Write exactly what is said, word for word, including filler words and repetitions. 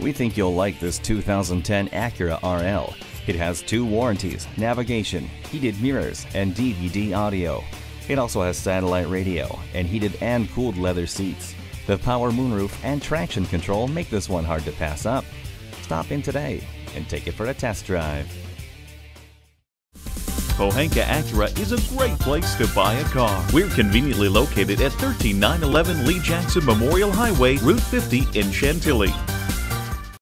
We think you'll like this two thousand ten Acura R L. It has two warranties, navigation, heated mirrors, and D V D audio. It also has satellite radio and heated and cooled leather seats. The power moonroof and traction control make this one hard to pass up. Stop in today and take it for a test drive. Pohanka Acura is a great place to buy a car. We're conveniently located at one three nine one one Lee Jackson Memorial Highway, Route fifty in Chantilly.